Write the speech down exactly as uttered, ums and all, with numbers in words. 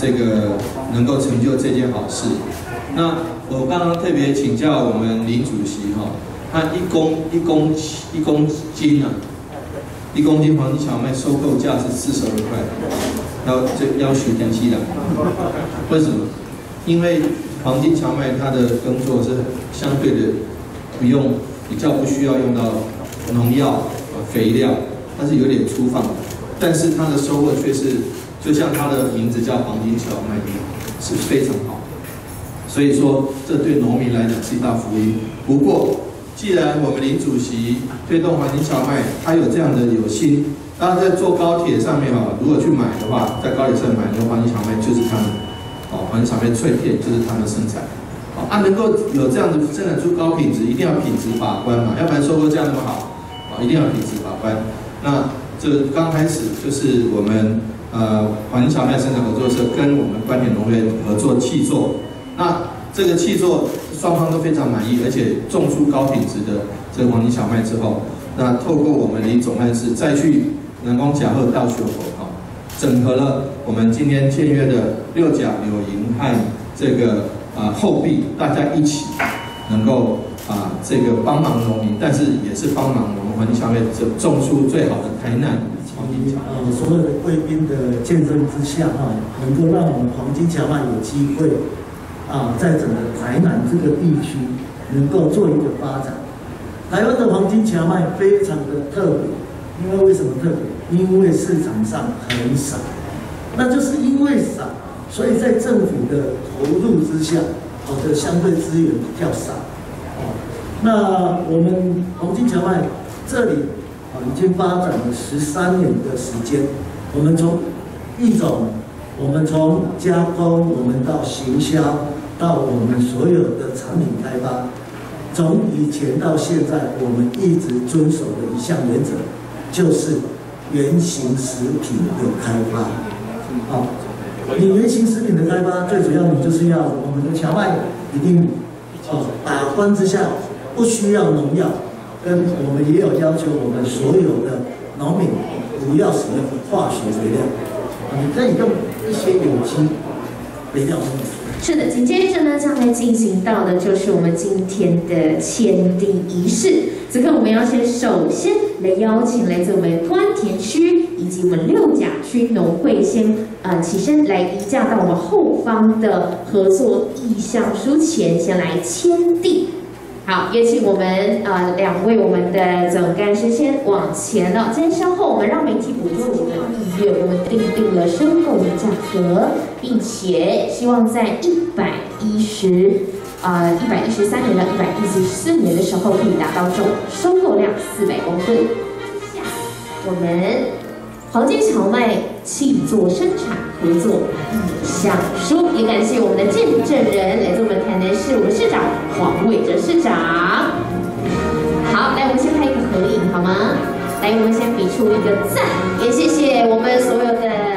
这个能够成就这件好事。那我刚刚特别请教我们林主席哈，他一公一公一公斤啊，一公斤黄金荞麦收购价是四十二块，要这要求点击的，为什么？因为黄金荞麦它的耕作是相对的不用，比较不需要用到农药、肥料，它是有点粗放的，但是它的收获却是就像它的名字叫黄金荞麦一样，是非常好。所以说，这对农民来讲是一大福音。不过，既然我们林主席推动黄金荞麦，他有这样的有心，当然在坐高铁上面啊，如果去买的话，在高铁上买的黄金荞麦就是他们，哦，黄金荞麦脆片就是他们生产。哦，啊，能够有这样子生产出高品质，一定要品质把关嘛，要不然收购价那么好，啊，一定要品质把关。那这刚开始就是我们呃黄金荞麦生产合作社跟我们关田农园合作契作。那这个契作双方都非常满意，而且种出高品质的这个黄金荞麦之后，那透过我们林总干事再去人工甲贺稻秀口哈，整合了我们今天签约的六甲柳营和这个啊、呃、后壁，大家一起能够啊、呃、这个帮忙农民，但是也是帮忙我们黄金荞麦种出最好的台南黄金荞麦。 呃，所有的贵宾的见证之下哈，能够让我们黄金荞麦有机会。啊，在整个台南这个地区能够做一个发展。台湾的黄金荞麦非常的特别，因为为什么特别？因为市场上很少，那就是因为少，所以在政府的投入之下，好的相对资源比较少。哦，那我们黄金荞麦这里啊已经发展了十三年的时间，我们从育种，我们从加工，我们到行销。到我们所有的产品开发，从以前到现在，我们一直遵守的一项原则，就是原型食品的开发。好，你原型食品的开发，最主要你就是要我们的荞麦一定哦把关之下，不需要农药，跟我们也有要求，我们所有的农民不要使用化学肥料，你可以用一些有机肥料。 是的，紧接着呢，将来进行到的就是我们今天的签订仪式。此刻我们要先首先来邀请来自我们关田区以及我们六甲区农会先呃起身来移驾到我们后方的合作意向书前，先来签订。好，也请我们呃两位我们的总干事先往前了。今天稍后我们让媒体捕捉我们的意愿，我们订定了收购的价格，并且希望在一百一十呃一百一十三年到一百一十四年的时候，可以达到总收购量四百公吨。下我们黄金荞麦契作生产合作意向书，也感谢我们的见证人来自我们台南市我们市长黄伟哲市长。好，来我们先拍一个合影好吗？来，我们先比出一个赞，也谢谢我们所有的。